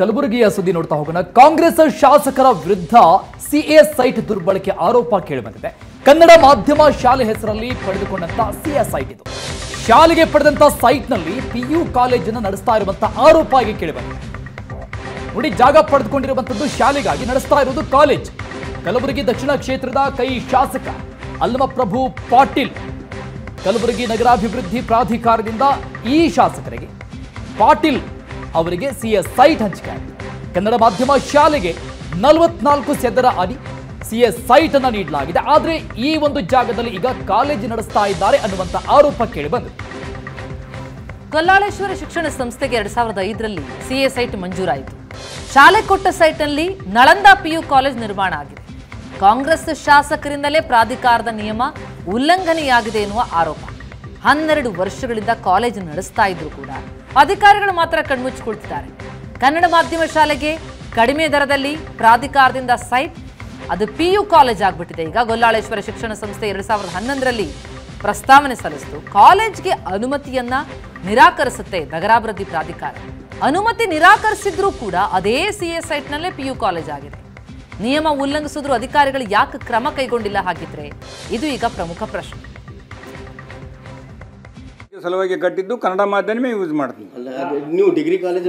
ಕಲಬುರಗಿಯ ಸುದ್ದಿ ನೋಡ್ತಾ ಹೋಗೋಣ. ಕಾಂಗ್ರೆಸ್ ಶಾಸಕರ ವಿರುದ್ಧ ಸಿಎ ಸೈಟ್ ದುರ್ಬಳಕೆ ಆರೋಪ ಕೇಳಿಬಂದಿದೆ. ಕನ್ನಡ ಮಾಧ್ಯಮ ಶಾಲೆ ಹೆಸರಲ್ಲಿ ಪಡೆದುಕೊಂಡಂತ ಸಿಎ ಸೈಟ್ ಇದು. ಶಾಲೆಗೆ ಪಡೆದಂತ ಸೈಟ್ನಲ್ಲಿ ಪಿಯು ಕಾಲೇಜನ್ನು ನಡೆಸ್ತಾ ಇರುವಂತಹ ಆರೋಪ ಆಗಿ ಕೇಳಿಬಂದಿದೆ. ನೋಡಿ, ಜಾಗ ಪಡೆದುಕೊಂಡಿರುವಂತದ್ದು ಶಾಲೆಗಾಗಿ, ನಡೆಸ್ತಾ ಇರುವುದು ಕಾಲೇಜ್. ಕಲಬುರಗಿ ದಕ್ಷಿಣ ಕ್ಷೇತ್ರದ ಕೈ ಶಾಸಕ ಅಲ್ಲಮಪ್ರಭು ಪಾಟೀಲ್ ಕಲಬುರಗಿ ನಗರಾಭಿವೃದ್ಧಿ ಪ್ರಾಧಿಕಾರದಿಂದ ಈ ಶಾಸಕರಿಗೆ ಪಾಟೀಲ್ ಅವರಿಗೆ ಸಿಎಸ್ ಸೈಟ್ ಹಂಚಿಕೆ ಆಗಿದೆ. ಕನ್ನಡ ಮಾಧ್ಯಮ ಶಾಲೆಗೆ 44 ಚದರ ಅಡಿ ಸಿಎಸ್ ಸೈಟ್ ಅನ್ನು ನೀಡಲಾಗಿದೆ. ಆದರೆ ಈ ಒಂದು ಜಾಗದಲ್ಲಿ ಈಗ ಕಾಲೇಜು ನಡೆಸ್ತಾ ಇದ್ದಾರೆ ಅನ್ನುವಂತ ಆರೋಪ ಕೇಳಿಬಂದಿದೆ. ಕೊಲ್ಲಾಳೇಶ್ವರ ಶಿಕ್ಷಣ ಸಂಸ್ಥೆಗೆ 2005ರಲ್ಲಿ ಸಿಎ ಸೈಟ್ ಮಂಜೂರಾಯಿತು. ಶಾಲೆ ಕೊಟ್ಟ ಸೈಟ್ನಲ್ಲಿ ನಳಂದ ಪಿಯು ಕಾಲೇಜ್ ನಿರ್ಮಾಣ ಆಗಿದೆ. ಕಾಂಗ್ರೆಸ್ ಶಾಸಕರಿಂದಲೇ ಪ್ರಾಧಿಕಾರದ ನಿಯಮ ಉಲ್ಲಂಘನೆಯಾಗಿದೆ ಎನ್ನುವ ಆರೋಪ. 12 ವರ್ಷಗಳಿಂದ ಕಾಲೇಜು ನಡೆಸ್ತಾ ಇದ್ರು ಕೂಡ ಅಧಿಕಾರಿಗಳು ಮಾತ್ರ ಕಣ್ಮುಚ್ಚಿಕೊಳ್ತಿದ್ದಾರೆ. ಕನ್ನಡ ಮಾಧ್ಯಮ ಶಾಲೆಗೆ ಕಡಿಮೆ ದರದಲ್ಲಿ ಪ್ರಾಧಿಕಾರದಿಂದ ಸೈಟ್, ಅದು ಪಿಯು ಕಾಲೇಜ್ ಆಗ್ಬಿಟ್ಟಿದೆ. ಈಗ ಕೊಲ್ಲಾಳೇಶ್ವರ ಶಿಕ್ಷಣ ಸಂಸ್ಥೆ 2011ರಲ್ಲಿ ಪ್ರಸ್ತಾವನೆ ಸಲ್ಲಿಸಿತು. ಕಾಲೇಜ್ಗೆ ಅನುಮತಿಯನ್ನ ನಿರಾಕರಿಸುತ್ತೆ ನಗರಾಭಿವೃದ್ಧಿ ಪ್ರಾಧಿಕಾರ. ಅನುಮತಿ ನಿರಾಕರಿಸಿದ್ರೂ ಕೂಡ ಅದೇ ಸಿಎ ಸೈಟ್ನಲ್ಲೇ ಪಿಯು ಕಾಲೇಜ್ ಆಗಿದೆ. ನಿಯಮ ಉಲ್ಲಂಘಿಸಿದ್ರು ಅಧಿಕಾರಿಗಳು ಯಾಕೆ ಕ್ರಮ ಕೈಗೊಂಡಿಲ್ಲ ಹಾಗಿದ್ರೆ? ಇದು ಈಗ ಪ್ರಮುಖ ಪ್ರಶ್ನೆ. ಸಲುವಾಗಿ ಕಟ್ಟಿದ್ದು ಕನ್ನಡ ಮಾಧ್ಯಮ ಯೂಸ್ ಮಾಡ್ತೀನಿ. ನೀವು ಡಿಗ್ರಿ ಕಾಲೇಜ್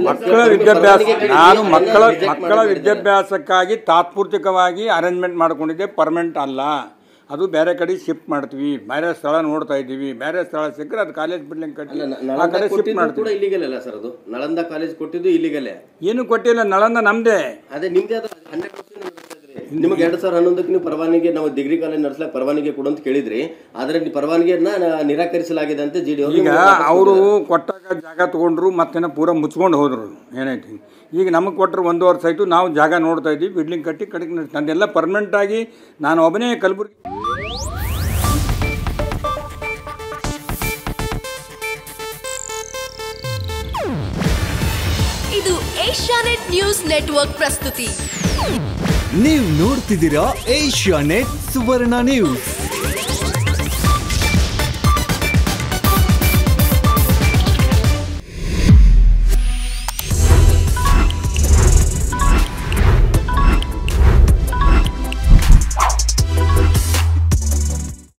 ಮಕ್ಕಳ ವಿದ್ಯಾಭ್ಯಾಸಕ್ಕಾಗಿ ತಾತ್ಪೂರ್ತಿಕವಾಗಿ ಅರೇಂಜ್ಮೆಂಟ್ ಮಾಡ್ಕೊಂಡಿದ್ದೆ, ಪರ್ಮನೆಂಟ್ ಅಲ್ಲ. ಅದು ಬೇರೆ ಕಡೆ ಶಿಫ್ಟ್ ಮಾಡ್ತೀವಿ, ಬೇರೆ ಸ್ಥಳ ನೋಡ್ತಾ ಇದ್ದೀವಿ. ಬೇರೆ ಸ್ಥಳ ಸಿಕ್ಕರೆ ಅದು ಕಾಲೇಜ್ ಬಿಲ್ಡಿಂಗ್ ಕಟ್ಟಿ ಆ ಕಡೆ ಶಿಫ್ಟ್ ಮಾಡ್ತೀವಿ. ಇಲ್ಲಿಗಲ್ ಅಲ್ಲ ಸರ್, ಅದು ನಳಂದ ಕಾಲೇಜ್ ಕೊಟ್ಟಿದ್ದು ಇಲ್ಲಿಗಲ್ಲೇ. ಏನು ಕೊಟ್ಟಿಲ್ಲ, ನಳಂದ ನಮ್ದೇ. ಅದೇ ನಿಮ್ದೇ. ಅದು 100% ನಿಮಗೆ 2011ಕ್ಕೆ ನೀವು ಪರವಾನಗಿ, ನಾವು ಡಿಗ್ರಿ ಕಾಲೇಜ್ ನಡೆಸಲಿಕ್ಕೆ ಪರವಾನಗಿ ಕೊಡು ಅಂತ ಕೇಳಿದ್ರಿ. ಆದರೆ ಪರವಾನಗಿಯನ್ನ ನಿರಾಕರಿಸಲಾಗಿದೆ ಅಂತ ಜಿಡಿ ಅವರು. ಈಗ ಅವರು ಕೊಟ್ಟಾಗ ಜಾಗ ತಗೊಂಡ್ರು, ಮತ್ತೇನೋ ಪೂರ ಮುಚ್ಕೊಂಡು ಹೋದ್ರು. ಏನಾಯ್ತು, ಈಗ ನಮಗೆ ಕೊಟ್ಟರು 1 ವರ್ಷ ಆಯಿತು. ನಾವು ಜಾಗ ನೋಡ್ತಾ ಇದ್ದೀವಿ, ಬಿಲ್ಡಿಂಗ್ ಕಟ್ಟಿ ಕಡೆಗೆ ನಂದೆಲ್ಲ ಪರ್ಮನೆಂಟ್ ಆಗಿ ನಾನು ಒಬ್ಬನೇ ಕಲಬುರಗಿ. ಇದು ಏಷ್ಯಾನೆಟ್ ನ್ಯೂಸ್ ನೆಟ್ವರ್ಕ್ ಪ್ರಸ್ತುತಿ. ನೀವು ನೋಡ್ತಿದ್ದೀರಾ ಏಷ್ಯಾನೆಟ್ ಸುವರ್ಣ ನ್ಯೂಸ್.